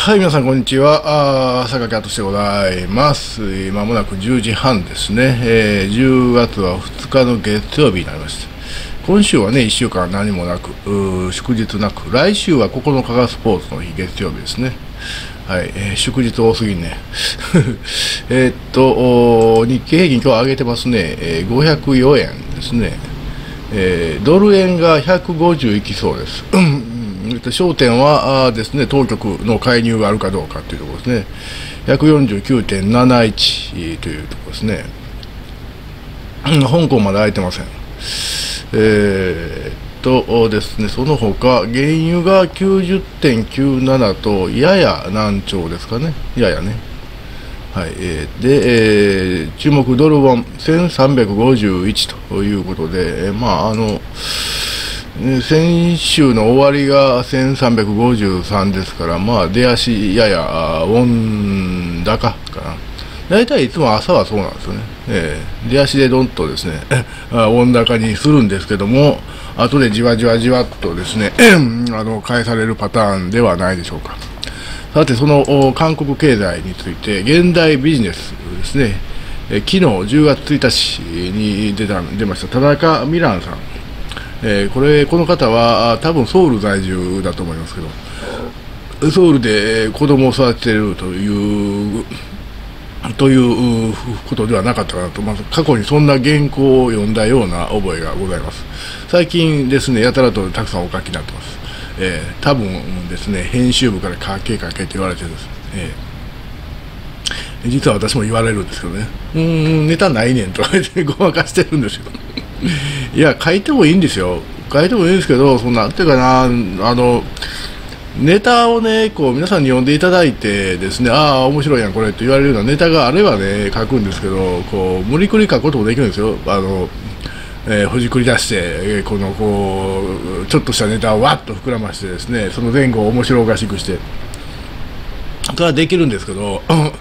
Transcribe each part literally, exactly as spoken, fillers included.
はい、皆さん、こんにちは。あー坂木敦でございます。まもなくじゅうじはんですね。えー、じゅうがつはふつかの月曜日になりました。今週はね、いっしゅうかん何もなく、祝日なく、来週はここのかがスポーツの日、月曜日ですね。はい、えー、祝日多すぎんね。えっと、日経平均今日上げてますね。えー、ごひゃくよえんですね。えー、ドル円がひゃくごじゅういきそうです。焦点はですね、当局の介入があるかどうかというところですね。ひゃくよんじゅうきゅうてんなないち というところですね。香港まで空いてません。えー、っとですね、その他、原油が きゅうじゅってんきゅうなな と、やや難聴ですかね。ややね。はい。えー、で、えー、注目ドルウォンせんさんびゃくごじゅういちということで、まあ、あの、先週の終わりがせんさんびゃくごじゅうさんですから、まあ、出足ややウォン高かな。大体いつも朝はそうなんですよね。えー、出足でどんとですね、ウォン高にするんですけども、後でじわじわじわっとですね、あの返されるパターンではないでしょうか。さて、その韓国経済について、現代ビジネスですね、え昨日じゅうがつついたちに出た出ました田中美蘭さん。えー、これこの方は多分ソウル在住だと思いますけど、ソウルで子供を育てているというということではなかったかなと、まあ、過去にそんな原稿を読んだような覚えがございます。最近ですね、やたらとたくさんお書きになってます。えー、多分ですね、編集部から書け書けって言われてるんです。えー、実は私も言われるんですけどね、うーん、ネタないねんとか言ってごまかしてるんですよ。いや、書いてもいいんですよ。書いてもいいんですけど、そのなんていうかな、あの、ネタをね、こう、皆さんに読んでいただいてですね、ああ、面白いやん、これって言われるようなネタがあればね、書くんですけど、こう、無理くり書くこともできるんですよ。あの、えー、ほじくり出して、えー、この、こう、ちょっとしたネタをわっと膨らましてですね、その前後を面白おかしくして、それはできるんですけど、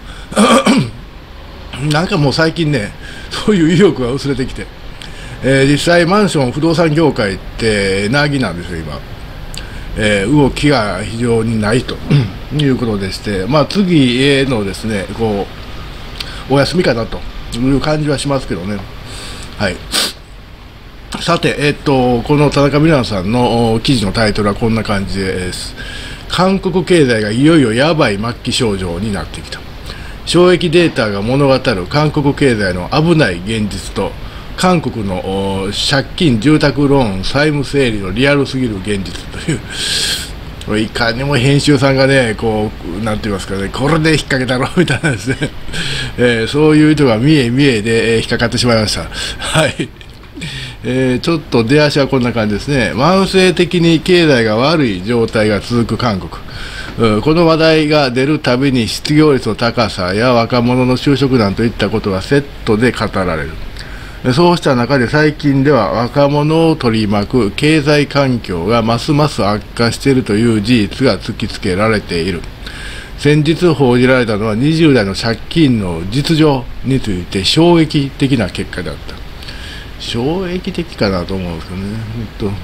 なんかもう最近ね、そういう意欲が薄れてきて、えー、実際マンション不動産業界ってなぎなんですよ今、えー、動きが非常にないということでして、まあ、次へのですねこうお休みかなという感じはしますけどね。はい、さて、えー、っとこの田中美蘭さんの記事のタイトルはこんな感じです。韓国経済がいよいよやばい末期症状になってきた。収益データが物語る韓国経済の危ない現実と韓国の借金、住宅ローン、債務整理のリアルすぎる現実という、これいかにも編集さんがね、こう、なんて言いますかね、これで引っ掛けたろみたいなですね、えー、そういう人が見え見えで、えー、引っかかってしまいました。はい。えー、ちょっと出足はこんな感じですね。慢性的に経済が悪い状態が続く韓国。この話題が出るたびに失業率の高さや若者の就職難といったことがセットで語られる。そうした中で最近では若者を取り巻く経済環境がますます悪化しているという事実が突きつけられている。先日報じられたのはにじゅうだいの借金の実情について衝撃的な結果であった。衝撃的かなと思うんですけどね。えっと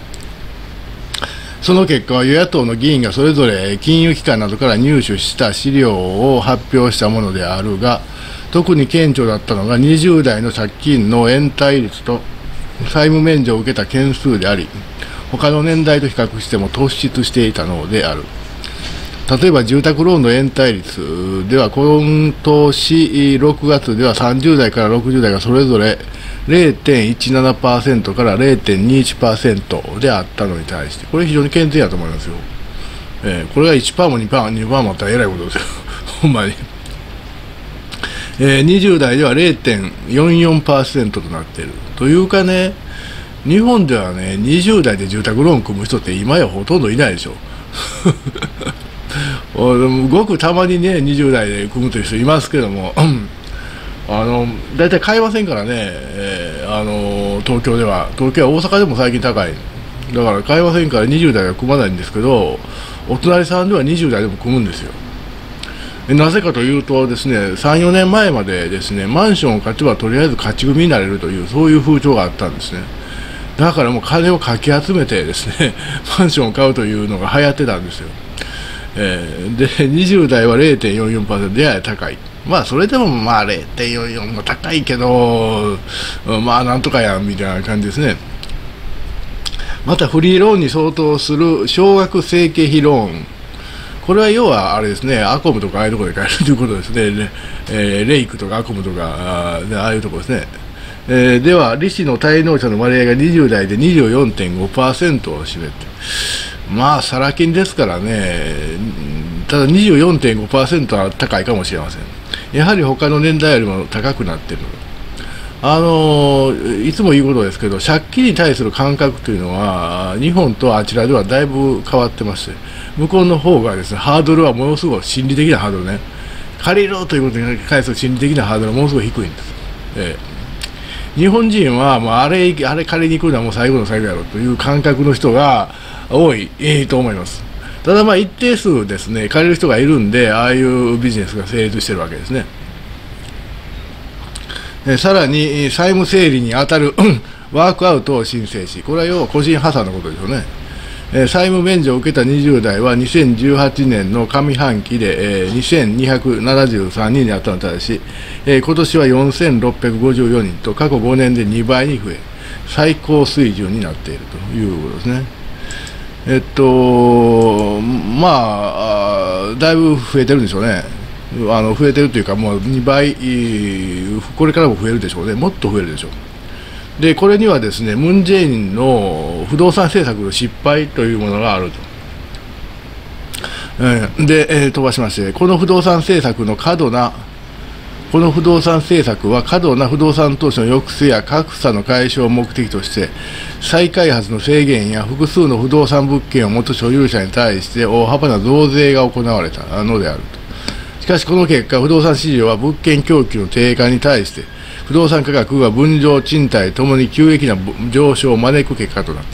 その結果は与野党の議員がそれぞれ金融機関などから入手した資料を発表したものであるが、特に顕著だったのがにじゅうだいの借金の延滞率と債務免除を受けた件数であり、他の年代と比較しても突出していたのである。例えば住宅ローンの延滞率では今年ろくがつではさんじゅうだいからろくじゅうだいがそれぞれ れいてんいちななパーセント から れいてんにいちパーセント であったのに対して、これ非常に健全だと思いますよ。えー、これが いちパーセント も にパーセント、にパーセント もあったらえらいことですよ。ほんまに。えー、にじゅうだいでは れいてんよんよんパーセント となっている。というかね、日本ではね、にじゅうだいで住宅ローン組む人って今やほとんどいないでしょ。ごくたまにね、にじゅうだいで組むという人いますけども、あの大体買えませんからね、えー、あの東京では、東京は大阪でも最近高い。だから買えませんからにじゅうだいは組まないんですけど、お隣さんではにじゅうだいでも組むんですよ。なぜかというとですね、さん、よねんまえまでですね、マンションを買ってはとりあえず勝ち組になれるという、そういう風潮があったんですね。だからもう金をかき集めてですね、マンションを買うというのが流行ってたんですよ。 えー、でにじゅう代は れいてんよんよんパーセント やや高い。まあそれでもまあ れいてんよんよん も高いけど、まあなんとかやんみたいな感じですね。またフリーローンに相当する少額生計費ローン、これは要はあれですね、アコムとかああいうところで買えるということですね、レ、えー、レイクとかアコムとか、ああいうところですね。えー、では、利子の滞納者の割合がにじゅう代で にじゅうよんてんごパーセント を占めて、まあ、サラ金ですからね、ただ にじゅうよんてんごパーセント は高いかもしれません。やはり他の年代よりも高くなっている。あのー、いつも言うことですけど、借金に対する感覚というのは、日本とあちらではだいぶ変わってまして、向こうの方がですね、ハードルはものすごい心理的なハードルね、借りろということに対する心理的なハードルはものすごい低いんです。ええ、日本人は、まあ、あれ、あれ借りに来るのはもう最後の最後やろという感覚の人が多い、えー、と思います。ただ、まあ、一定数ですね、借りる人がいるんで、ああいうビジネスが成立しているわけですね。えさらに、債務整理に当たるワークアウトを申請し、これは要は個人破産のことでしょうね。え債務免除を受けたにじゅう代はにせんじゅうはちねんの上半期で、えー、にせんにひゃくななじゅうさんにんにあったのに対し、えー、今年はよんせんろっぴゃくごじゅうよにんと過去ごねんでにばいに増え、最高水準になっているということですね。えっと、まあ、だいぶ増えてるんでしょうね。あの増えてるというか、もうにばい、これからも増えるでしょうね。もっと増えるでしょう。でこれにはですね、ムン・ジェインの不動産政策の失敗というものがあると。えー、で、えー、飛ばしまして、この不動産政策の過度な、この不動産政策は過度な不動産投資の抑制や格差の解消を目的として、再開発の制限や複数の不動産物件を持つ所有者に対して大幅な増税が行われたのであると。しかしこの結果、不動産市場は物件供給の低下に対して、不動産価格が分譲、賃貸ともに急激な上昇を招く結果となった。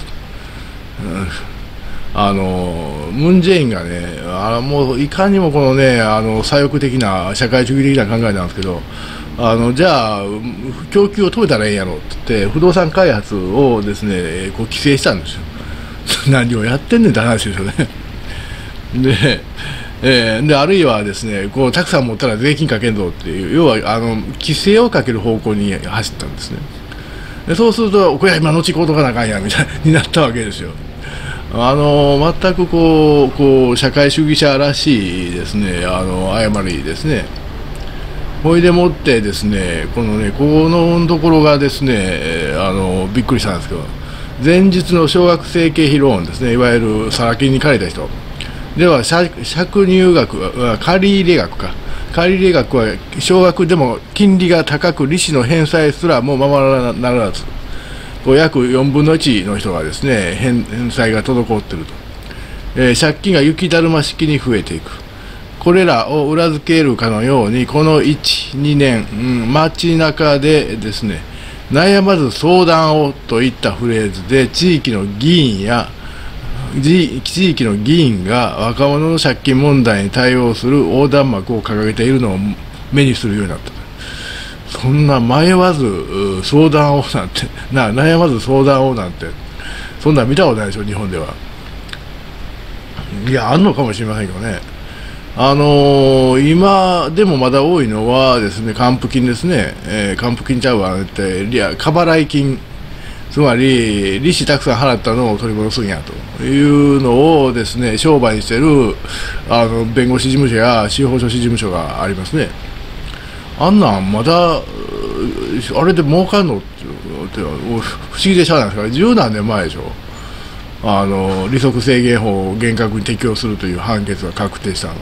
うん、あのムン・ジェインがね、あもういかにもこのね、あの左翼的な社会主義的な考えなんですけど、あのじゃあ、供給を止めたらええんやろって言って、不動産開発をですね、こう規制したんですよ。何をやってんねんって話ですよね。でえー、であるいはですね、こうたくさん持ったら税金かけんぞっていう、要はあの規制をかける方向に走ったんですね。でそうすると、これは今のうちこうとかなあかんやみたいになったわけですよ。あの全くこうこう社会主義者らしいですね、あの誤りですね。ほいでもってですね、このね、ここのところがですね、あのびっくりしたんですけど、前日の少額生計費ローンですね、いわゆるサラ金に借りた人。では借入額、借入額か、借入額は少額でも金利が高く、利子の返済すらもままならず、こう約よんぶんのいちの人がですね、返, 返済が滞っていると、えー、借金が雪だるま式に増えていく、これらを裏付けるかのように、このいち、にねん、うん、街中でですね、悩まず相談をといったフレーズで、地域の議員や地域の議員が若者の借金問題に対応する横断幕を掲げているのを目にするようになった。そんな迷わず相談をなんてな、悩まず相談をなんて、そんなん見たことないでしょ、日本では。いや、あんのかもしれませんけどね。あのー、今でもまだ多いのはですね、還付金ですね、えー、還付金ちゃうわって、いや、過払い金。つまり利子たくさん払ったのを取り戻すんやというのをですね、商売にしているあの弁護士事務所や司法書士事務所がありますね。あんなんまだあれで儲かんのって不思議でしゃあないですから、十何年前でしょ、あの利息制限法を厳格に適用するという判決が確定したのは。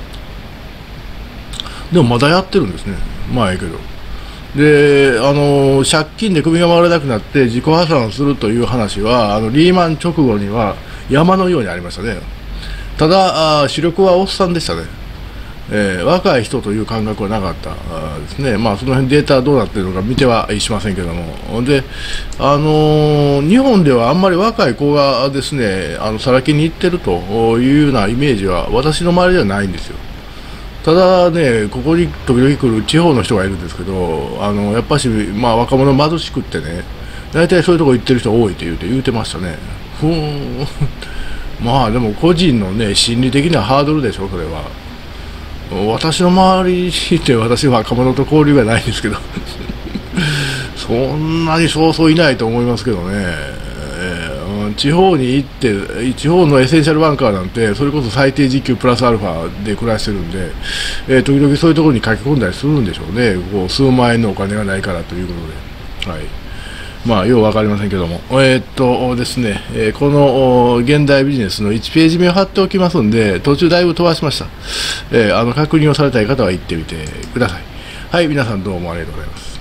でもまだやってるんですね。まあええけど。であの借金で首が回らなくなって自己破産するという話は、あのリーマン直後には山のようにありましたね。ただ、あ主力はおっさんでしたね、えー、若い人という感覚はなかったですね。まあ、その辺データどうなっているのか見てはしませんけども、で、あのー、日本ではあんまり若い子がですね、あのさらきに行ってるというようなイメージは私の周りではないんですよ。ただね、ここに時々来る地方の人がいるんですけど、あのやっぱし、まあ、若者貧しくってね、大体そういうとこ行ってる人多いって言うて言うてましたね。ふーんまあでも個人のね心理的なハードルでしょそれは。私の周りって私は若者と交流がないんですけどそんなにそうそういないと思いますけどね、えー、地方に行って地方のエッセンシャルバンカーなんてそれこそ最低時給プラスアルファで暮らしてるんで、えー、時々そういうところに書き込んだりするんでしょうね。こう数万円のお金がないからということで、はい、まあよう分かりませんけども、えー、っとですね、えー、この現代ビジネスのいちページ目を貼っておきますんで、途中だいぶ飛ばしました、えー、あの確認をされたい方は行ってみてください。はい、皆さんどうもありがとうございます。